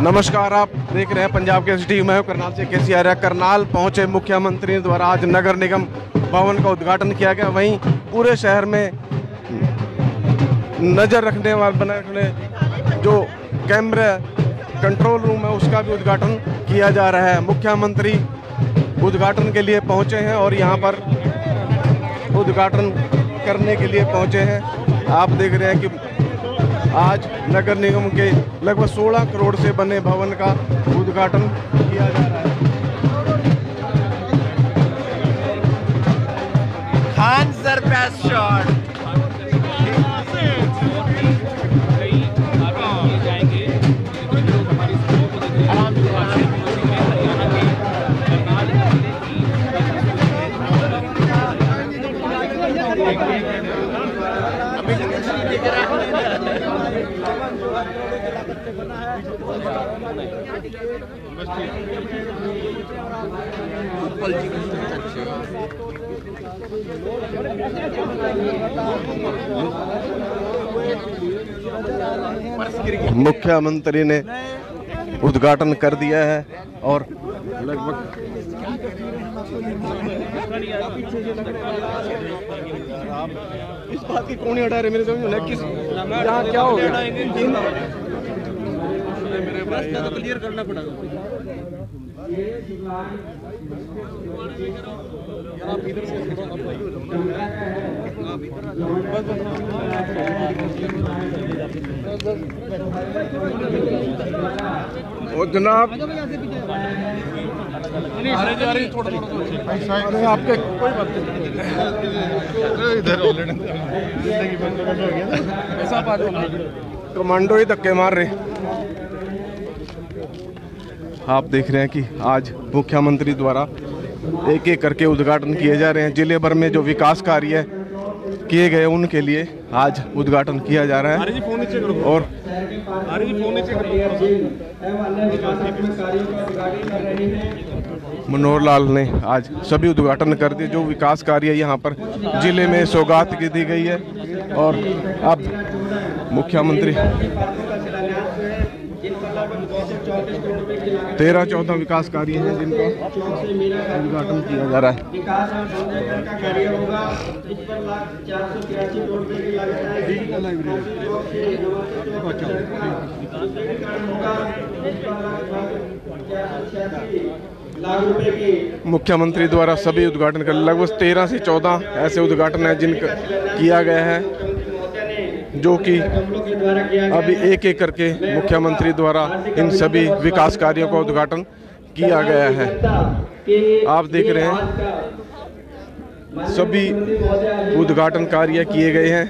नमस्कार, आप देख रहे हैं पंजाब के सिटी। मैं हूं करनाल से केसी आर्या। करनाल पहुंचे मुख्यमंत्री द्वारा आज नगर निगम भवन का उद्घाटन किया गया। वहीं पूरे शहर में नज़र रखने वाले बनाने जो कैमरा कंट्रोल रूम है उसका भी उद्घाटन किया जा रहा है। मुख्यमंत्री उद्घाटन के लिए पहुंचे हैं और यहां पर उद्घाटन करने के लिए पहुंचे हैं। आप देख रहे हैं कि आज नगर निगम के लगभग 16 करोड़ से बने भवन का उद्घाटन किया जा रहा है। Khan sir best shot. मुख्यमंत्री ने उद्घाटन कर दिया है और लगभग इस बात की कौन हटा रहे मेरे समझ में किस यहाँ क्या हो गया तो क्लियर करना पड़ेगा। आप इधर से और जनाब आपके कोई बात नहीं, इधर कमांडो ही धक्के मार रहे। आप देख रहे हैं कि आज मुख्यमंत्री द्वारा एक एक करके उद्घाटन किए जा रहे हैं। जिले भर में जो विकास कार्य किए गए उनके लिए आज उद्घाटन किया जा रहा है। और मनोहर लाल ने आज सभी उद्घाटन कर दिए। जो विकास कार्य यहाँ पर जिले में सौगात की दी गई है और अब मुख्यमंत्री 13-14 विकास कार्य हैं जिनका उद्घाटन किया जा रहा है। मुख्यमंत्री द्वारा सभी उद्घाटन कर लगभग 13 से 14 ऐसे उद्घाटन है जिनका किया गया है, जो कि अभी एक एक करके मुख्यमंत्री द्वारा इन सभी विकास कार्यों का उद्घाटन किया गया है। आप देख रहे हैं सभी उद्घाटन कार्य किए गए हैं।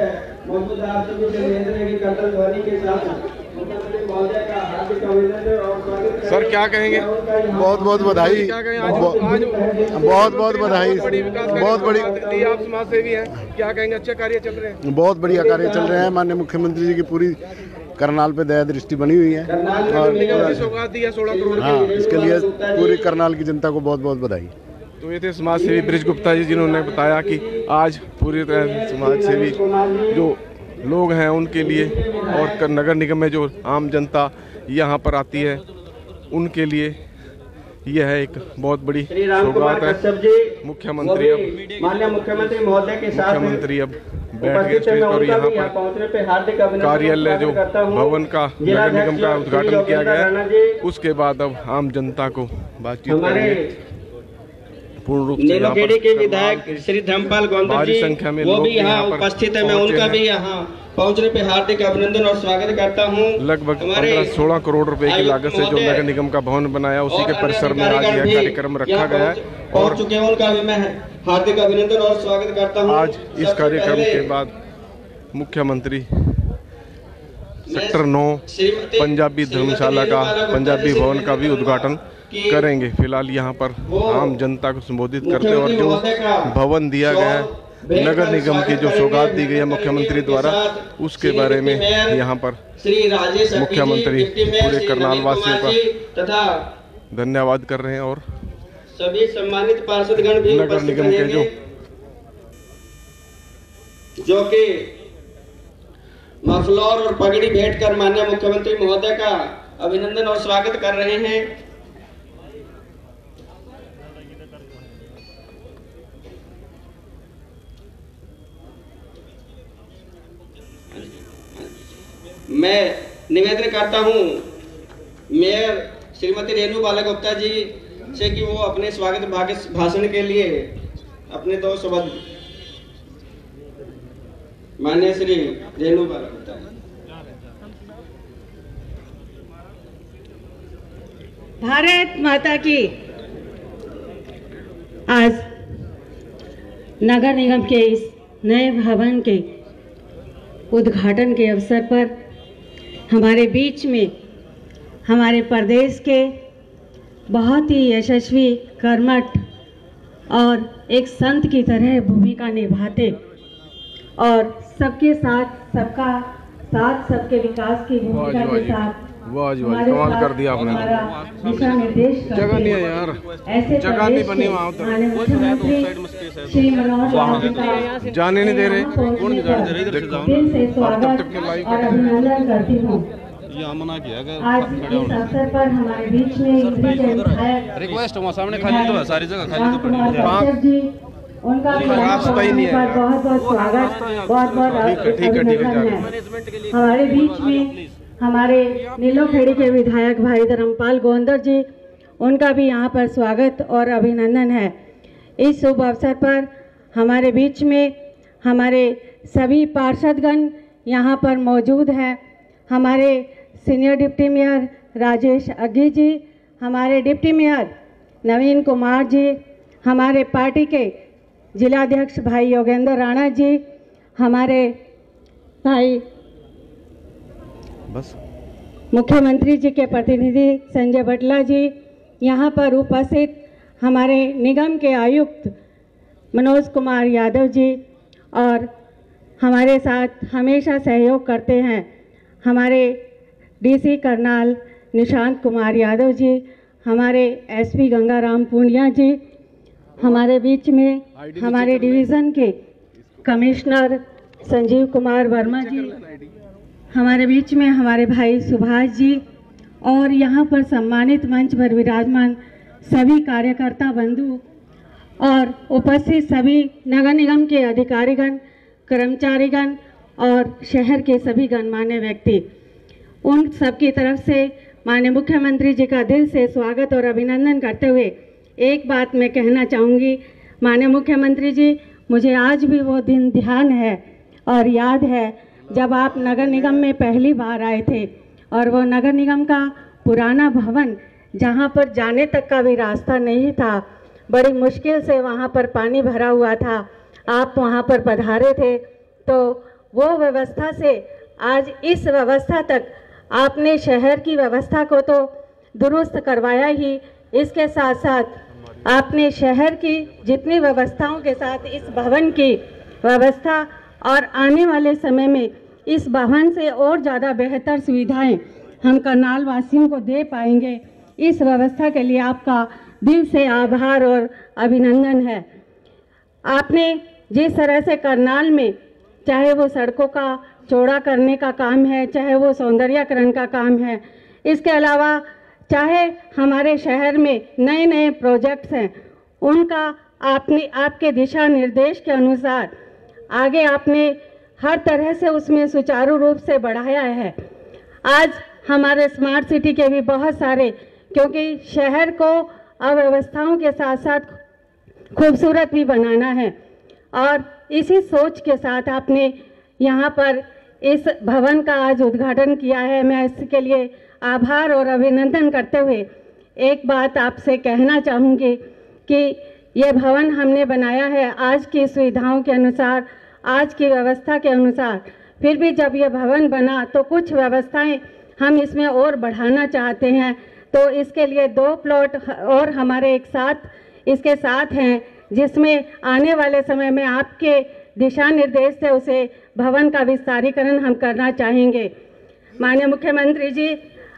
सर क्या कहेंगे? बहुत बहुत बधाई। क्या कहेंगे आज बहुत बहुत बधाई। बहुत बड़ी आप समाज सेवी हैं, क्या कहेंगे? अच्छे कार्य चल रहे हैं? बहुत बढ़िया कार्य चल रहे हैं। माननीय मुख्यमंत्री जी की पूरी करनाल पे दया दृष्टि बनी हुई है और 16 करोड़। हाँ, इसके लिए पूरी करनाल की जनता को बहुत बहुत बधाई। तो ये थे समाज सेवी ब्रिज गुप्ता जी, जिन्होंने बताया कि आज पूरी तरह समाज सेवी जो लोग हैं उनके लिए और नगर निगम में जो आम जनता यहाँ पर आती है उनके लिए यह है एक बहुत बड़ी सौगात है। मुख्यमंत्री अब माननीय मुख्यमंत्री महोदय के साथ मुख्यमंत्री अब बैठ गए स्टेज पर। यहाँ पर कार्यालय जो भवन का नगर निगम का उद्घाटन किया गया है, उसके बाद अब आम जनता को बातचीत करेंगे। पूर्ण रूप से नीलखेड़ी के विधायक श्री धर्मपाल गौंदर जी संख्या में वो लोग भी यहाँ उपस्थित है। मैं उनका भी यहाँ पहुँचने पे हार्दिक अभिनंदन और स्वागत करता हूँ। लगभग 15-16 करोड़ रुपए की लागत से जो नगर निगम का भवन बनाया उसी के परिसर में आज यह कार्यक्रम रखा गया है और चुके हैं, उनका भी मैं हार्दिक अभिनंदन और स्वागत करता हूँ। आज इस कार्यक्रम के बाद मुख्यमंत्री सेक्टर 9 पंजाबी धर्मशाला का पंजाबी भवन का भी उद्घाटन करेंगे। फिलहाल यहाँ पर आम जनता को संबोधित करते और जो भवन दिया गया है नगर निगम की जो सौगात दी गई है मुख्यमंत्री द्वारा, उसके बारे में यहाँ पर मुख्यमंत्री पूरे करनाल वासियों का धन्यवाद कर रहे हैं और सभी सम्मानित पार्षदगण भी नगर निगम के जो कि मफलर और पगड़ी भेंट कर माननीय मुख्यमंत्री महोदय का अभिनंदन और स्वागत कर रहे हैं। मैं निवेदन करता हूं मेयर श्रीमती रेणु बाला गुप्ता जी से कि वो अपने स्वागत भाषण के लिए अपने 2 शब्द माननीय श्री रेणु बाला गुप्ता जी। भारत माता की। आज नगर निगम के इस नए भवन के उद्घाटन के अवसर पर हमारे बीच में हमारे प्रदेश के बहुत ही यशस्वी कर्मठ और एक संत की तरह भूमिका निभाते और सबके साथ सबका साथ सबके विकास की भूमिका के साथ कमाल कर दिया आपने। दिशा निर्देश जगह नहीं है यार, ऐसे जगह नहीं बनी वहाँ श्री मनोहर जाने नहीं दे रहे। कौन दिल से स्वागत और अभिनंदन करती हूँ। आज इस अवसर पर हमारे बीच में रिक्वेस्ट हुआ सामने खाली तो है, सारी जगह खाली तो पड़ी है जी, उनका बहुत बहुत स्वागत, बहुत बहुत अभिनंदन है। हमारे बीच में हमारे नीलोखेड़ी के विधायक भाई धर्मपाल गोंदर जी, उनका भी यहाँ पर स्वागत और अभिनंदन है। इस शुभ अवसर पर हमारे बीच में हमारे सभी पार्षदगण यहाँ पर मौजूद हैं। हमारे senior deputy mayor Rajesh Aggi ji, हमारे डिप्टी मेयर नवीन कुमार जी, हमारे पार्टी के जिलाध्यक्ष भाई योगेंद्र राणा जी, हमारे भाई बस मुख्यमंत्री जी के प्रतिनिधि संजय बटला जी, यहाँ पर उपस्थित हमारे निगम के आयुक्त मनोज कुमार यादव जी और हमारे साथ हमेशा सहयोग करते हैं हमारे डीसी करनाल निशांत कुमार यादव जी, हमारे एसपी गंगाराम पूनिया जी, हमारे बीच में हमारे डिवीज़न के कमिश्नर संजीव कुमार वर्मा जी, हमारे बीच में हमारे भाई सुभाष जी और यहाँ पर सम्मानित मंच पर विराजमान सभी कार्यकर्ता बंधु और उपस्थित सभी नगर निगम के अधिकारीगण, कर्मचारीगण और शहर के सभी गणमान्य व्यक्ति, उन सबकी तरफ से माननीय मुख्यमंत्री जी का दिल से स्वागत और अभिनंदन करते हुए एक बात मैं कहना चाहूँगी। माननीय मुख्यमंत्री जी, मुझे आज भी वो दिन ध्यान है और याद है जब आप नगर निगम में पहली बार आए थे और वो नगर निगम का पुराना भवन जहाँ पर जाने तक का भी रास्ता नहीं था, बड़ी मुश्किल से वहाँ पर पानी भरा हुआ था, आप वहाँ पर पधारे थे। तो वो व्यवस्था से आज इस व्यवस्था तक आपने शहर की व्यवस्था को तो दुरुस्त करवाया ही, इसके साथ साथ आपने शहर की जितनी व्यवस्थाओं के साथ इस भवन की व्यवस्था और आने वाले समय में इस भवन से और ज़्यादा बेहतर सुविधाएं हम करनाल वासियों को दे पाएंगे। इस व्यवस्था के लिए आपका दिल से आभार और अभिनंदन है। आपने जिस तरह से करनाल में चाहे वो सड़कों का चौड़ा करने का काम है, चाहे वो सौंदर्यीकरण का काम है, इसके अलावा चाहे हमारे शहर में नए नए प्रोजेक्ट्स हैं, उनका आपके दिशा निर्देश के अनुसार आगे आपने हर तरह से उसमें सुचारू रूप से बढ़ाया है। आज हमारे स्मार्ट सिटी के भी बहुत सारे, क्योंकि शहर को अव्यवस्थाओं के साथ साथ खूबसूरत भी बनाना है और इसी सोच के साथ आपने यहाँ पर इस भवन का आज उद्घाटन किया है। मैं इसके लिए आभार और अभिनंदन करते हुए एक बात आपसे कहना चाहूँगी कि ये भवन हमने बनाया है आज की सुविधाओं के अनुसार, आज की व्यवस्था के अनुसार। फिर भी जब ये भवन बना तो कुछ व्यवस्थाएं हम इसमें और बढ़ाना चाहते हैं, तो इसके लिए 2 प्लॉट और हमारे एक साथ इसके साथ हैं, जिसमें आने वाले समय में आपके दिशा निर्देश से उसे भवन का विस्तारीकरण हम करना चाहेंगे। माननीय मुख्यमंत्री जी,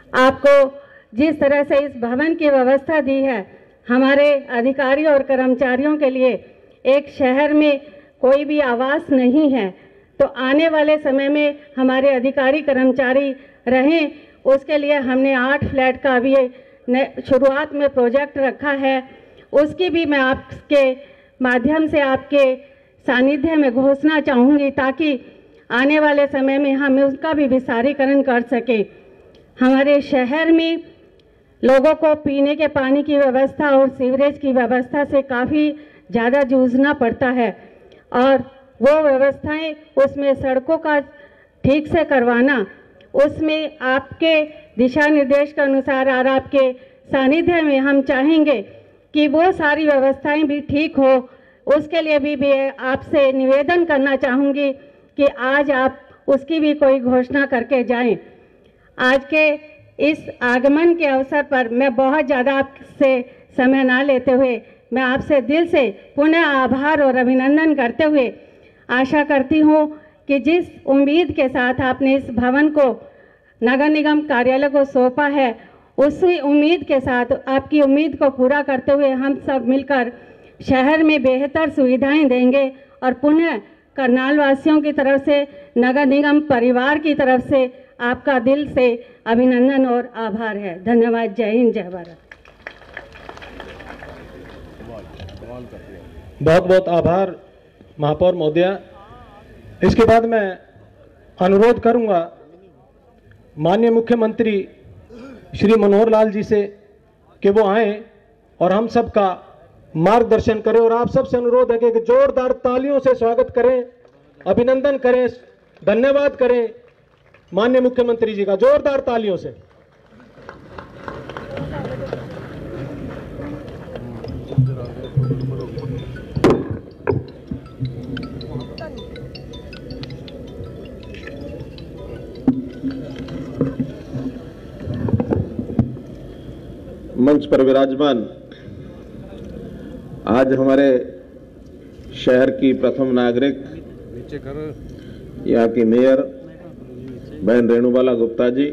आपको जिस तरह से इस भवन की व्यवस्था दी है, हमारे अधिकारी और कर्मचारियों के लिए एक शहर में कोई भी आवास नहीं है, तो आने वाले समय में हमारे अधिकारी कर्मचारी रहें, उसके लिए हमने 8 फ्लैट का अभी शुरुआत में प्रोजेक्ट रखा है। उसकी भी मैं आपके माध्यम से आपके सानिध्य में घोषणा चाहूँगी, ताकि आने वाले समय में हम उसका भी विस्तारीकरण कर सकें। हमारे शहर में लोगों को पीने के पानी की व्यवस्था और सीवरेज की व्यवस्था से काफ़ी ज़्यादा जूझना पड़ता है, और वो व्यवस्थाएं, उसमें सड़कों का ठीक से करवाना, उसमें आपके दिशा निर्देश के अनुसार और आपके सानिध्य में हम चाहेंगे कि वो सारी व्यवस्थाएं भी ठीक हो। उसके लिए भी आपसे निवेदन करना चाहूँगी कि आज आप उसकी भी कोई घोषणा करके जाएं। आज के इस आगमन के अवसर पर मैं बहुत ज़्यादा आपसे समय ना लेते हुए मैं आपसे दिल से पुनः आभार और अभिनंदन करते हुए आशा करती हूँ कि जिस उम्मीद के साथ आपने इस भवन को नगर निगम कार्यालय को सौंपा है, उसी उम्मीद के साथ आपकी उम्मीद को पूरा करते हुए हम सब मिलकर शहर में बेहतर सुविधाएं देंगे। और पुनः करनाल वासियों की तरफ से, नगर निगम परिवार की तरफ से आपका दिल से अभिनंदन और आभार है। धन्यवाद। जय हिंद, जय भारत। बहुत बहुत आभार महापौर महोदया। इसके बाद मैं अनुरोध करूंगा माननीय मुख्यमंत्री श्री मनोहर लाल जी से कि वो आए और हम सब का मार्गदर्शन करें, और आप सबसे अनुरोध है कि जोरदार तालियों से स्वागत करें, अभिनंदन करें, धन्यवाद करें माननीय मुख्यमंत्री जी का, जोरदार तालियों से। मंच पर विराजमान आज हमारे शहर की प्रथम नागरिक, यहाँ की मेयर बहन रेणुबाला गुप्ता जी,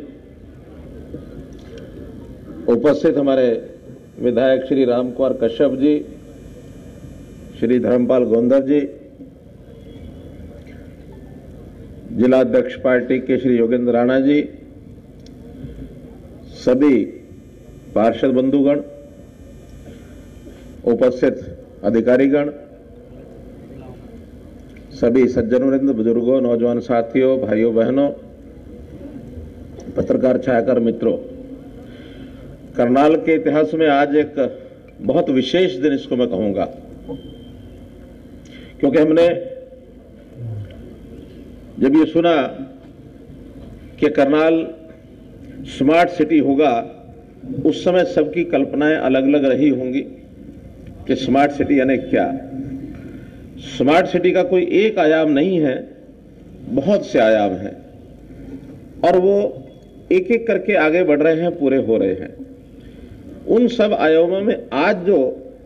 उपस्थित हमारे विधायक श्री रामकुमार कश्यप जी, श्री धर्मपाल गोंदर जी, जिलाध्यक्ष पार्टी के श्री योगेंद्र राणा जी, सभी पार्षद बंधुगण, उपस्थित अधिकारीगण, सभी सज्जनवृंद, बुजुर्गों, नौजवान साथियों, भाइयों बहनों, पत्रकार छायाकार मित्रों, करनाल के इतिहास में आज एक बहुत विशेष दिन इसको मैं कहूंगा, क्योंकि हमने जब ये सुना कि करनाल स्मार्ट सिटी होगा, उस समय सबकी कल्पनाएं अलग अलग रही होंगी कि स्मार्ट सिटी यानी क्या। स्मार्ट सिटी का कोई एक आयाम नहीं है, बहुत से आयाम हैं, और वो एक एक करके आगे बढ़ रहे हैं, पूरे हो रहे हैं। उन सब आयामों में आज जो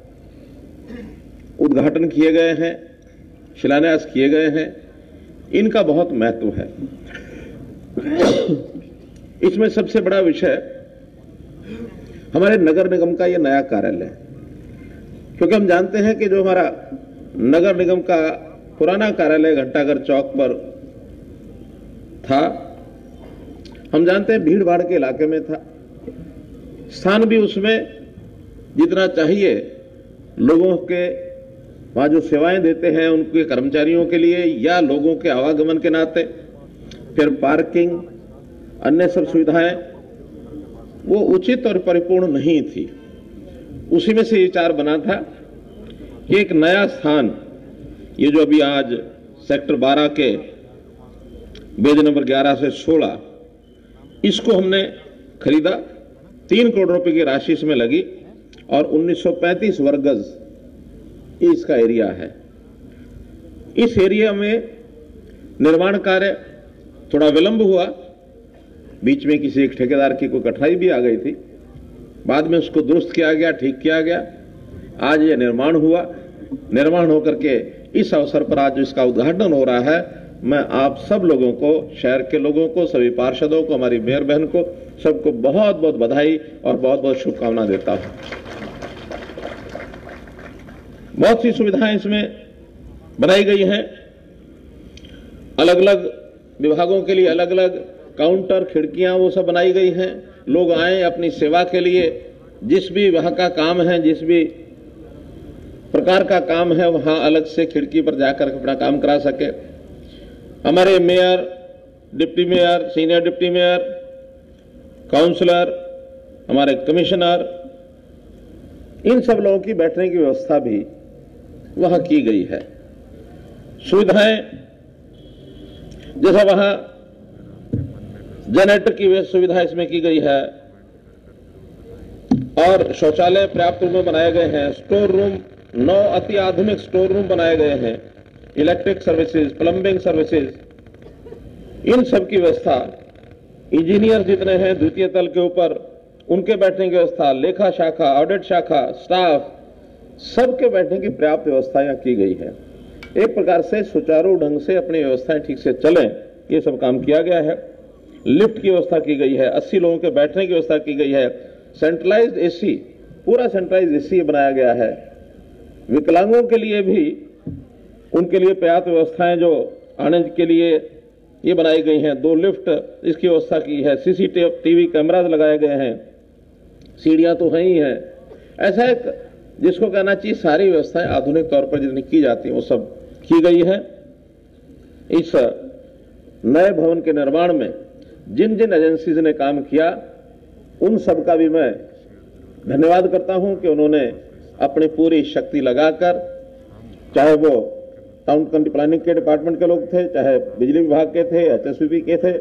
उद्घाटन किए गए हैं, शिलान्यास किए गए हैं, इनका बहुत महत्व है। इसमें सबसे बड़ा विषय हमारे नगर निगम का ये नया कार्यालय, क्योंकि हम जानते हैं कि जो हमारा नगर निगम का पुराना कार्यालय घंटाघर चौक पर था, हम जानते हैं भीड़ भाड़ के इलाके में था, स्थान भी उसमें जितना चाहिए लोगों के वहां जो सेवाएं देते हैं उनके कर्मचारियों के लिए या लोगों के आवागमन के नाते, फिर पार्किंग, अन्य सब सुविधाएं, वो उचित और परिपूर्ण नहीं थी। उसी में से विचार बना था कि एक नया स्थान, ये जो अभी आज सेक्टर 12 के बेज नंबर 11 से 16, इसको हमने खरीदा। 3 करोड़ रुपए की राशि इसमें लगी और 1935 वर्ग गज इसका एरिया है। इस एरिया में निर्माण कार्य थोड़ा विलंब हुआ, बीच में किसी एक ठेकेदार की कोई कठिनाई भी आ गई थी, बाद में उसको दुरुस्त किया गया, ठीक किया गया। आज ये निर्माण हुआ, निर्माण होकर के इस अवसर पर आज इसका उद्घाटन हो रहा है। मैं आप सब लोगों को, शहर के लोगों को, सभी पार्षदों को, हमारी मेयर बहन को, सबको बहुत बहुत बधाई और बहुत बहुत शुभकामना देता हूं। बहुत सी सुविधाएं इसमें बनाई गई हैं। अलग अलग विभागों के लिए अलग अलग काउंटर, खिड़कियां वो सब बनाई गई हैं। लोग आए अपनी सेवा के लिए, जिस भी वहां का काम है, जिस भी प्रकार का काम है, वहां अलग से खिड़की पर जाकर अपना काम करा सके। हमारे mayor, deputy mayor, senior deputy mayor, councillor, हमारे कमिश्नर, इन सब लोगों की बैठने की व्यवस्था भी वहां की गई है। सुविधाएं जैसा वहां जनरेटर की सुविधा इसमें की गई है और शौचालय पर्याप्त रूप में बनाए गए हैं। स्टोर रूम, 9 अति आधुनिक स्टोर रूम बनाए गए हैं। इलेक्ट्रिक सर्विसेज, प्लम्बिंग सर्विसेज, इन सब की व्यवस्था, इंजीनियर जितने हैं द्वितीय तल के ऊपर, उनके बैठने की व्यवस्था, लेखा शाखा, ऑडिट शाखा, स्टाफ, सबके बैठने की पर्याप्त व्यवस्था यहां की गई है। एक प्रकार से सुचारू ढंग से अपनी व्यवस्थाएं ठीक से चलें, ये सब काम किया गया है। लिफ्ट की व्यवस्था की गई है, 80 लोगों के बैठने की व्यवस्था की गई है। सेंट्रलाइज्ड एसी, पूरा सेंट्रलाइज्ड एसी बनाया गया है। विकलांगों के लिए भी, उनके लिए पर्याप्त व्यवस्थाएं जो आने के लिए ये बनाई गई हैं। 2 लिफ्ट इसकी व्यवस्था की है। सीसीटीवी कैमराज लगाए गए हैं। सीढ़ियां तो हैं ही हैं। ऐसा एक जिसको कहना चाहिए सारी व्यवस्थाएं आधुनिक तौर पर जितनी की जाती है वो सब की गई है। इस नए भवन के निर्माण में जिन जिन एजेंसीज ने काम किया उन सब का भी मैं धन्यवाद करता हूं कि उन्होंने अपनी पूरी शक्ति लगाकर, चाहे वो टाउन प्लानिंग के डिपार्टमेंट के लोग थे, चाहे बिजली विभाग के थे, HSBP के थे,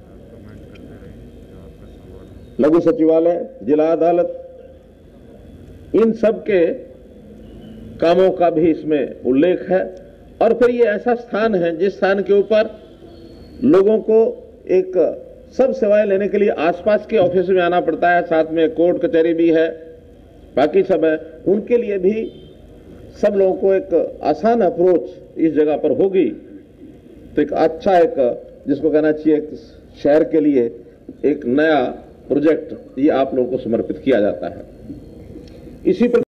लघु सचिवालय, जिला अदालत, इन सब के कामों का भी इसमें उल्लेख है। और फिर ये ऐसा स्थान है जिस स्थान के ऊपर लोगों को एक सब सेवाएं लेने के लिए आसपास के ऑफिस में आना पड़ता है, साथ में कोर्ट कचहरी भी है, बाकी सब है। उनके लिए भी सब लोगों को एक आसान अप्रोच इस जगह पर होगी तो एक अच्छा, एक जिसको कहना चाहिए एक शहर के लिए एक नया प्रोजेक्ट ये आप लोगों को समर्पित किया जाता है। इसी